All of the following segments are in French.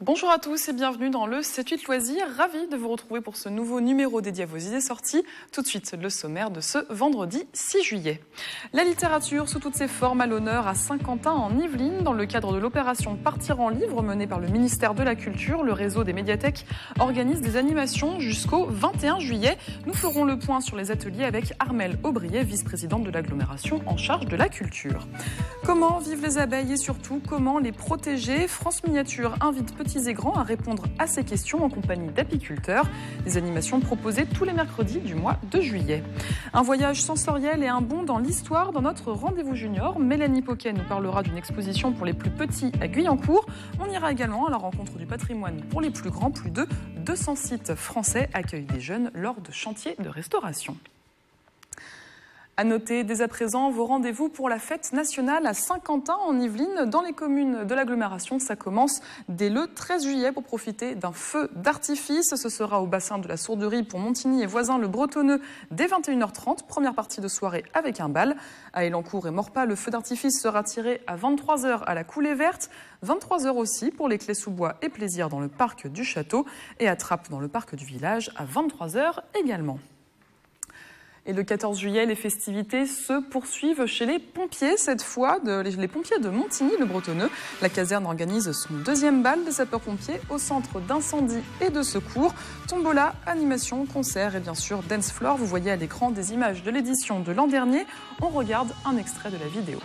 Bonjour à tous et bienvenue dans le 7-8 Loisirs. Ravi de vous retrouver pour ce nouveau numéro dédié à vos idées sorties. Tout de suite, le sommaire de ce vendredi 6 juillet. La littérature sous toutes ses formes à l'honneur à Saint-Quentin en Yvelines. Dans le cadre de l'opération Partir en livre menée par le ministère de la Culture, le réseau des médiathèques organise des animations jusqu'au 21 juillet. Nous ferons le point sur les ateliers avec Armelle Aubrier, vice-présidente de l'agglomération en charge de la culture. Comment vivent les abeilles et surtout comment les protéger? France Miniature invite petits et grands à répondre à ces questions en compagnie d'apiculteurs. Des animations proposées tous les mercredis du mois de juillet. Un voyage sensoriel et un bond dans l'histoire dans notre rendez-vous junior. Mélanie Poquet nous parlera d'une exposition pour les plus petits à Guyancourt. On ira également à la rencontre du patrimoine pour les plus grands. Plus de 200 sites français accueillent des jeunes lors de chantiers de restauration. À noter dès à présent vos rendez-vous pour la fête nationale à Saint-Quentin en Yvelines. Dans les communes de l'agglomération, ça commence dès le 13 juillet pour profiter d'un feu d'artifice. Ce sera au bassin de la Sourderie pour Montigny et voisin le Bretonneux dès 21h30. Première partie de soirée avec un bal. À Elancourt et Morpas, le feu d'artifice sera tiré à 23h à la Coulée Verte. 23h aussi pour les Clés-sous-Bois et Plaisir dans le parc du Château. Et à Trappes dans le parc du village à 23h également. Et le 14 juillet, les festivités se poursuivent chez les pompiers, cette fois les pompiers de Montigny-le-Bretonneux. La caserne organise son deuxième bal des sapeurs-pompiers au centre d'incendie et de secours. Tombola, animation, concert et bien sûr dance floor. Vous voyez à l'écran des images de l'édition de l'an dernier. On regarde un extrait de la vidéo.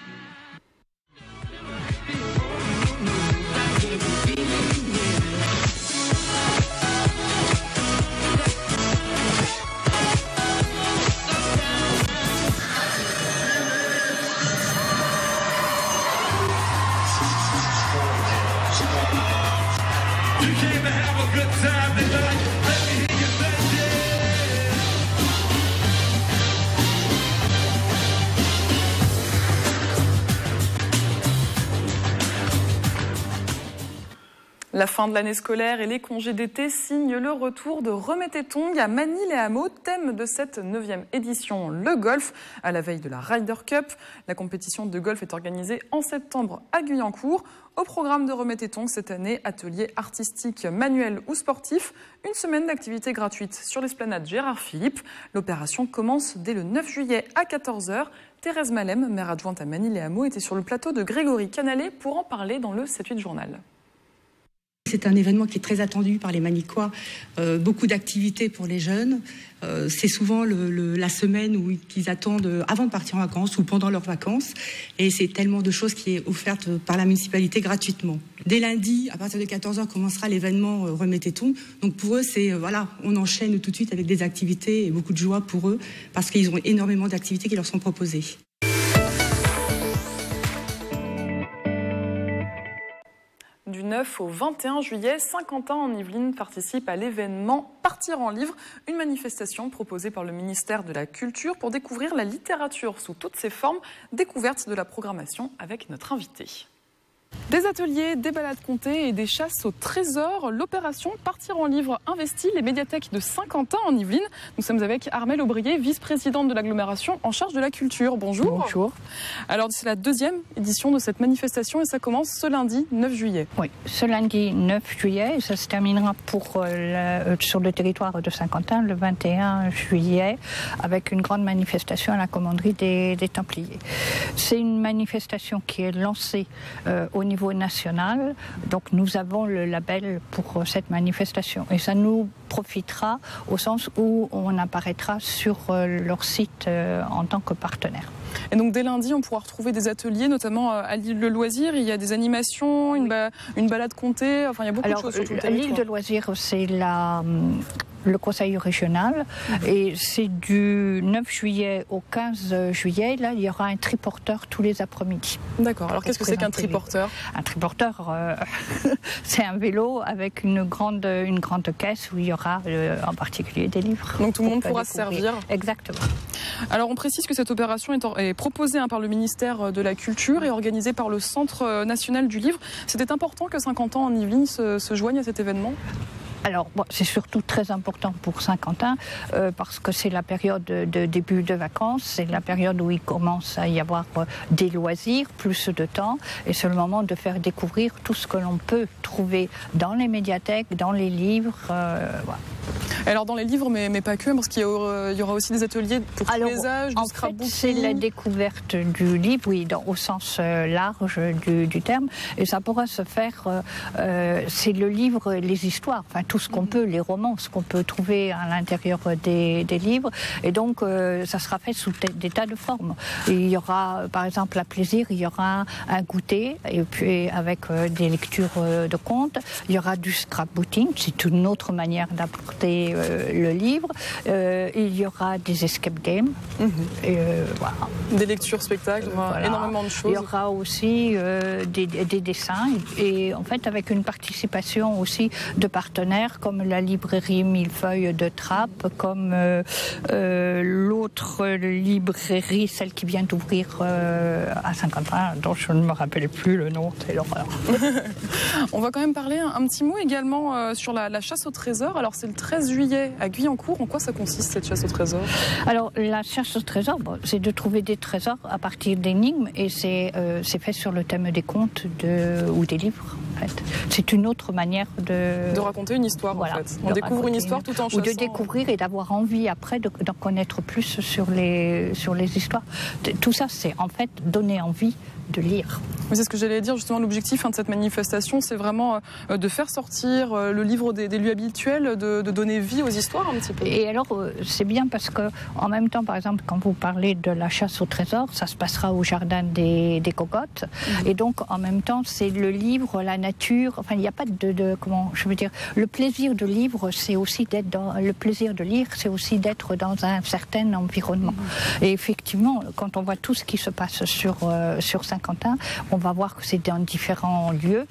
La fin de l'année scolaire et les congés d'été signent le retour de Remettez-Tongue à Manille-les-Hameaux. Thème de cette 9e édition, le golf, à la veille de la Ryder Cup. La compétition de golf est organisée en septembre à Guyancourt. Au programme de Remettez-Tongue cette année, ateliers artistiques, manuels ou sportifs. Une semaine d'activités gratuites sur l'esplanade Gérard Philippe. L'opération commence dès le 9 juillet à 14h. Thérèse Malem, maire adjointe à Manille-les-Hameaux, était sur le plateau de Grégory Canalet pour en parler dans le 7-8 Journal. C'est un événement qui est très attendu par les Manicois, beaucoup d'activités pour les jeunes. C'est souvent la semaine où ils attendent avant de partir en vacances ou pendant leurs vacances. Et c'est tellement de choses qui est offerte par la municipalité gratuitement. Dès lundi, à partir de 14h, commencera l'événement Remettez-Tongue. Donc pour eux, on enchaîne tout de suite avec des activités et beaucoup de joie pour eux parce qu'ils ont énormément d'activités qui leur sont proposées. Du 9 au 21 juillet, Saint-Quentin en Yvelines participe à l'événement Partir en livre, une manifestation proposée par le ministère de la Culture pour découvrir la littérature sous toutes ses formes, découverte de la programmation avec notre invité. Des ateliers, des balades comptées et des chasses au trésor. L'opération Partir en livre investit les médiathèques de Saint-Quentin en Yvelines. Nous sommes avec Armelle Aubrier, vice-présidente de l'agglomération en charge de la culture. Bonjour. Bonjour. Alors c'est la 2e édition de cette manifestation et ça commence ce lundi 9 juillet. Oui, ce lundi 9 juillet, ça se terminera sur le territoire de Saint-Quentin le 21 juillet avec une grande manifestation à la commanderie des Templiers. C'est une manifestation qui est lancée au niveau national, donc nous avons le label pour cette manifestation et ça nous profitera au sens où on apparaîtra sur leur site en tant que partenaire. Et donc dès lundi, on pourra retrouver des ateliers, notamment à l'île de Loisirs. Il y a des animations, une balade comptée, enfin il y a beaucoup de choses sur tout le territoire. L'île de Loisirs, c'est le conseil régional et c'est du 9 juillet au 15 juillet. Là, il y aura un triporteur tous les après-midi. D'accord. Alors qu'est-ce que c'est qu'un triporteur? Un triporteur, c'est un vélo avec une grande caisse où il y aura en particulier des livres. Donc tout le monde pourra se servir. Exactement. Alors on précise que cette opération est proposée par le ministère de la Culture et organisée par le Centre national du livre. C'était important que Saint-Quentin en Yvelines se joigne à cet événement? Alors, bon, c'est surtout très important pour Saint-Quentin parce que c'est la période de début de vacances, c'est la période où il commence à y avoir des loisirs, plus de temps, et c'est le moment de faire découvrir tout ce que l'on peut trouver dans les médiathèques, dans les livres. Voilà. Alors dans les livres, mais pas que, parce qu'il y aura aussi des ateliers pour tous les âges, du scrapbooking. C'est la découverte du livre, oui, au sens large du terme, et ça pourra se faire, c'est le livre, les histoires, enfin tout ce qu'on peut, les romans, ce qu'on peut trouver à l'intérieur des livres, et donc ça sera fait sous des tas de formes. Et il y aura, par exemple, à plaisir, il y aura un goûter, et puis avec des lectures de contes, il y aura du scrapbooking, c'est une autre manière d'apporter le livre, il y aura des escape games, et, voilà. Des lectures, spectacles, voilà. Énormément de choses. Il y aura aussi des dessins, et en fait avec une participation aussi de partenaires comme la librairie Millefeuille de Trappes, comme l'autre librairie, celle qui vient d'ouvrir à Saint-Quentin, dont je ne me rappelle plus le nom, c'est l'horreur. On va quand même parler un petit mot également sur la chasse au trésor. Alors c'est le 13 juillet à Guyancourt. En quoi ça consiste cette chasse au trésor? Alors la chasse au trésor, bon, c'est de trouver des trésors à partir d'énigmes, et c'est fait sur le thème des contes ou des livres. En fait. C'est une autre manière de raconter une histoire, voilà, en fait. On découvre une histoire tout en chassant. Ou de découvrir et d'avoir envie après d'en connaître plus sur les histoires. Tout ça, c'est en fait donner envie de lire. Mais c'est ce que j'allais dire, justement, l'objectif de cette manifestation, c'est vraiment de faire sortir le livre des lieux habituels, de donner vie aux histoires un petit peu. Et alors, c'est bien parce que, en même temps, par exemple, quand vous parlez de la chasse au trésor, ça se passera au jardin des Cocottes. Et donc, en même temps, c'est le livre, la nature. Enfin, il n'y a pas comment je veux dire. Le plaisir de lire, c'est aussi d'être dans un certain environnement. Et effectivement, quand on voit tout ce qui se passe sur Saint-Quentin, on va voir que c'est dans différents lieux,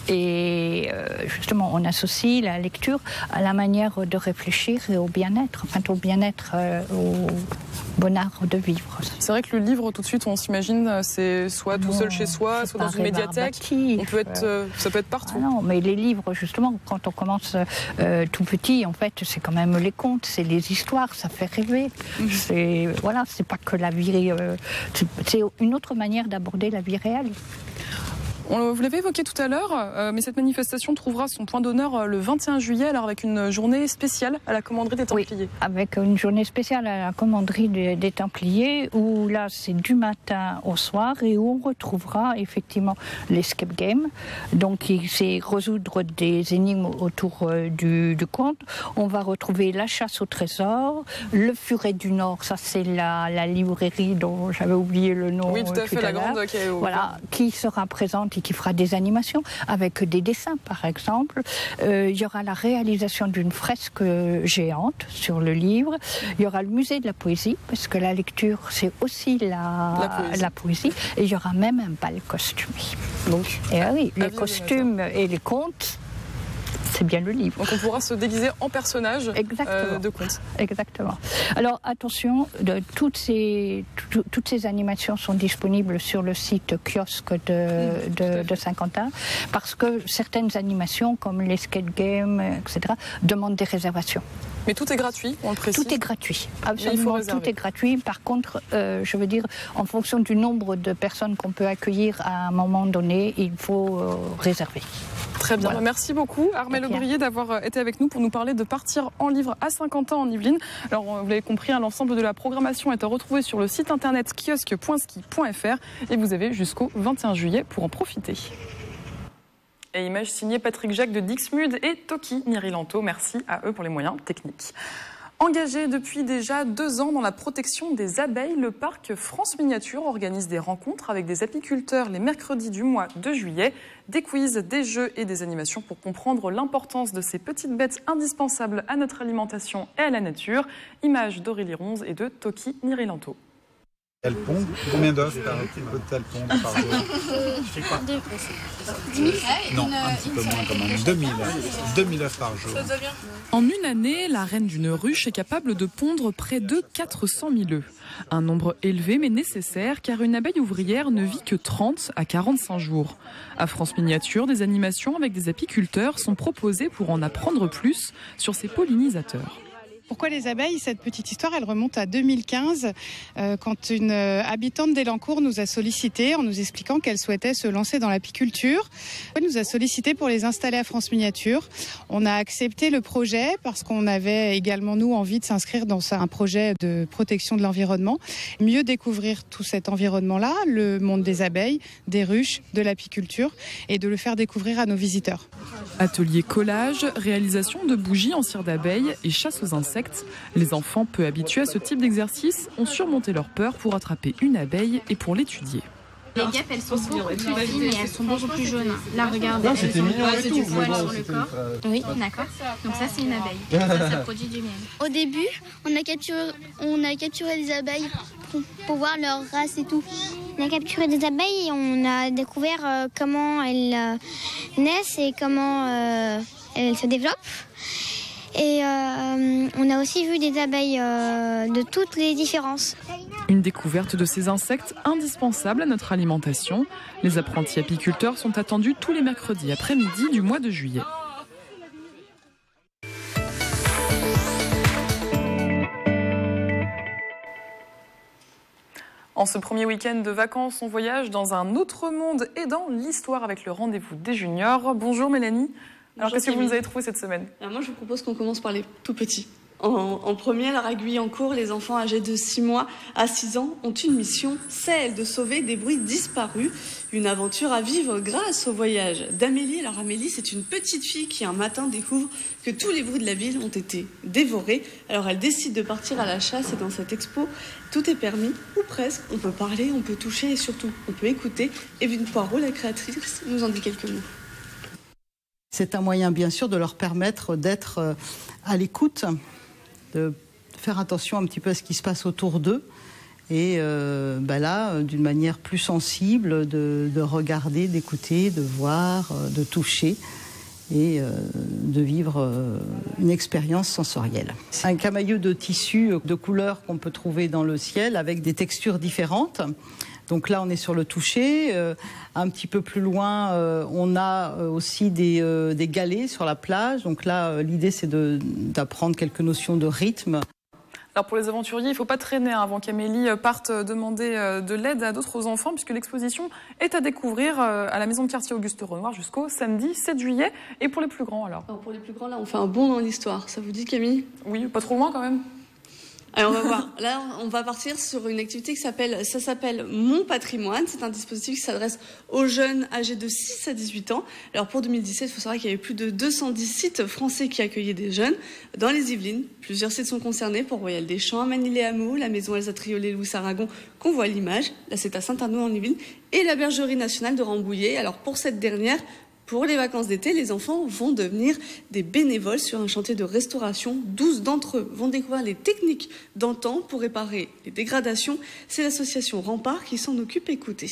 et justement on associe la lecture à la manière de réfléchir et au bien-être, enfin au bien-être, au bonheur de vivre. C'est vrai que le livre, tout de suite, on s'imagine, c'est soit tout seul chez soi, soit dans une médiathèque. Ça peut être partout. Ah non, mais les livres, justement, quand on commence tout petit, en fait, c'est quand même les contes, c'est les histoires, ça fait rêver. C'est pas que la vie, c'est une autre manière d'aborder la vie réelle. Vous l'avez évoqué tout à l'heure, mais cette manifestation trouvera son point d'honneur le 21 juillet, alors avec une journée spéciale à la commanderie des Templiers. Oui, avec une journée spéciale à la commanderie des Templiers, où là c'est du matin au soir, et où on retrouvera effectivement l'escape game, donc c'est résoudre des énigmes autour du conte. On va retrouver la chasse au trésor, le Furet du Nord, ça c'est la librairie dont j'avais oublié le nom. Oui, tout à fait, la grande qui sera présente et qui fera des animations avec des dessins, par exemple. Il y aura la réalisation d'une fresque géante sur le livre. Il y aura le musée de la poésie, parce que la lecture, c'est aussi la poésie. Et il y aura même un bal costumé. Donc, oui, les costumes et les contes, c'est bien le livre. Donc on pourra se déguiser en personnage de contes. Exactement. Alors attention, toutes ces animations sont disponibles sur le site kiosque de Saint-Quentin, parce que certaines animations, comme les skate games, etc., demandent des réservations. Mais tout est gratuit, on le précise. Tout est gratuit, absolument, tout est gratuit. Par contre, je veux dire, en fonction du nombre de personnes qu'on peut accueillir à un moment donné, il faut réserver. Très bien, voilà. Merci beaucoup Armelle Aubrier d'avoir été avec nous pour nous parler de partir en livre à Saint-Quentin en Yvelines. Alors vous l'avez compris, l'ensemble de la programmation est à retrouver sur le site internet kiosque.ski.fr, et vous avez jusqu'au 21 juillet pour en profiter. Et image signée Patrick Jacques de Dixmude et Toki Nirilanto. Merci à eux pour les moyens techniques. Engagé depuis déjà 2 ans dans la protection des abeilles, le parc France Miniature organise des rencontres avec des apiculteurs les mercredis du mois de juillet. Des quiz, des jeux et des animations pour comprendre l'importance de ces petites bêtes indispensables à notre alimentation et à la nature. Images d'Aurélie Ronze et de Toki Nirilanto. Elle pond. Combien d'œufs peut-elle pondre par jour? 10 000. Non, un petit peu moins quand même. 2000 œufs par jour. En une année, la reine d'une ruche est capable de pondre près de 400 000 œufs. Un nombre élevé mais nécessaire car une abeille ouvrière ne vit que 30 à 45 jours. À France Miniature, des animations avec des apiculteurs sont proposées pour en apprendre plus sur ces pollinisateurs. Pourquoi les abeilles? Cette petite histoire, elle remonte à 2015, quand une habitante d'Elancourt nous a sollicité en nous expliquant qu'elle souhaitait se lancer dans l'apiculture. Elle nous a sollicité pour les installer à France Miniature. On a accepté le projet parce qu'on avait également, nous, envie de s'inscrire dans un projet de protection de l'environnement. Mieux découvrir tout cet environnement-là, le monde des abeilles, des ruches, de l'apiculture, et de le faire découvrir à nos visiteurs. Atelier collage, réalisation de bougies en cire d'abeille et chasse aux insectes. Les enfants, peu habitués à ce type d'exercice, ont surmonté leur peur pour attraper une abeille et pour l'étudier. Les guêpes, elles sont beaucoup plus fines et elles sont beaucoup plus jaunes. Là, regardez, elles ont du poil sur le corps. Oui, d'accord. Donc ça, c'est une abeille. Ça produit du miel. Au début, on a capturé des abeilles pour voir leur race et tout. On a capturé des abeilles et on a découvert comment elles naissent et comment elles se développent. Et on a aussi vu des abeilles de toutes les différences. Une découverte de ces insectes indispensable à notre alimentation. Les apprentis apiculteurs sont attendus tous les mercredis après-midi du mois de juillet. En ce premier week-end de vacances, on voyage dans un autre monde et dans l'histoire avec le rendez-vous des juniors. Bonjour Mélanie. Alors qu'est-ce que vous nous avez trouvé cette semaine? Alors moi je vous propose qu'on commence par les tout petits. En première, à Guyancourt, les enfants âgés de 6 mois à 6 ans ont une mission, celle de sauver des bruits disparus. Une aventure à vivre grâce au voyage d'Amélie. Alors Amélie, c'est une petite fille qui un matin découvre que tous les bruits de la ville ont été dévorés. Alors elle décide de partir à la chasse et dans cette expo, tout est permis, ou presque. On peut parler, on peut toucher et surtout, on peut écouter. Evelyne Poirot, la créatrice, nous en dit quelques mots. C'est un moyen, bien sûr, de leur permettre d'être à l'écoute, de faire attention un petit peu à ce qui se passe autour d'eux. Et là, d'une manière plus sensible, de regarder, d'écouter, de voir, de toucher et de vivre une expérience sensorielle. C'est un camailleux de tissus, de couleurs qu'on peut trouver dans le ciel avec des textures différentes. Donc là, on est sur le toucher. Un petit peu plus loin, on a aussi des galets sur la plage. Donc là, l'idée, c'est d'apprendre quelques notions de rythme. Alors pour les aventuriers, il ne faut pas traîner avant qu'Amélie parte demander de l'aide à d'autres enfants, puisque l'exposition est à découvrir à la maison de quartier Auguste Renoir jusqu'au samedi 7 juillet. Et pour les plus grands, alors Pour les plus grands, là, on fait un bond dans l'histoire. Ça vous dit, Camille? Oui, pas trop loin quand même. Alors on va voir. Là, on va partir sur une activité qui s'appelle Mon Patrimoine. C'est un dispositif qui s'adresse aux jeunes âgés de 6 à 18 ans. Alors pour 2017, il faut savoir qu'il y avait plus de 210 sites français qui accueillaient des jeunes. Dans les Yvelines, plusieurs sites sont concernés pour Royal des Champs, Manille-et-Hameau, la maison Elsa Triolet, Louis Aragon, qu'on voit à l'image. Là, c'est à Saint-Arnaud en Yvelines et la Bergerie nationale de Rambouillet. Alors pour cette dernière, pour les vacances d'été, les enfants vont devenir des bénévoles sur un chantier de restauration. 12 d'entre eux vont découvrir les techniques d'antan pour réparer les dégradations. C'est l'association Rempart qui s'en occupe. Écoutez.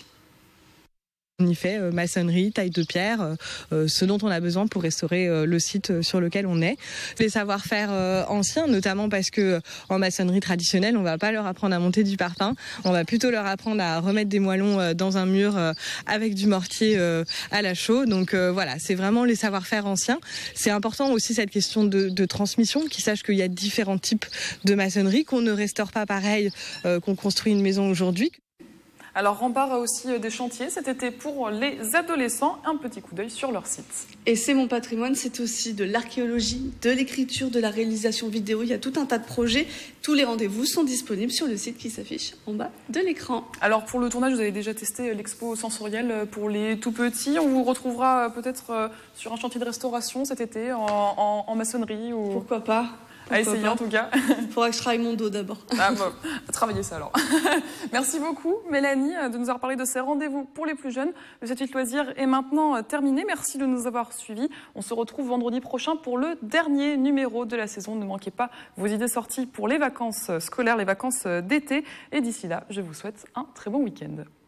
On y fait maçonnerie, taille de pierre, ce dont on a besoin pour restaurer le site sur lequel on est. Les savoir-faire anciens, notamment parce que en maçonnerie traditionnelle, on va pas leur apprendre à monter du parpaing, on va plutôt leur apprendre à remettre des moellons dans un mur avec du mortier à la chaux. Donc voilà, c'est vraiment les savoir-faire anciens. C'est important aussi cette question de transmission, qu'ils sachent qu'il y a différents types de maçonnerie, qu'on ne restaure pas pareil qu'on construit une maison aujourd'hui. Alors Rempart a aussi des chantiers cet été pour les adolescents. Un petit coup d'œil sur leur site. Et c'est Mon Patrimoine, c'est aussi de l'archéologie, de l'écriture, de la réalisation vidéo. Il y a tout un tas de projets. Tous les rendez-vous sont disponibles sur le site qui s'affiche en bas de l'écran. Alors pour le tournage, vous avez déjà testé l'expo sensorielle pour les tout petits. On vous retrouvera peut-être sur un chantier de restauration cet été en maçonnerie ou... Pourquoi pas? À essayer en tout cas. Il faudra que je travaille mon dos d'abord. Ah, bon, travaillez ça alors. Merci beaucoup Mélanie de nous avoir parlé de ces rendez-vous pour les plus jeunes. Le 7-8 loisirs est maintenant terminé. Merci de nous avoir suivis. On se retrouve vendredi prochain pour le dernier numéro de la saison. Ne manquez pas vos idées sorties pour les vacances scolaires, les vacances d'été. Et d'ici là, je vous souhaite un très bon week-end.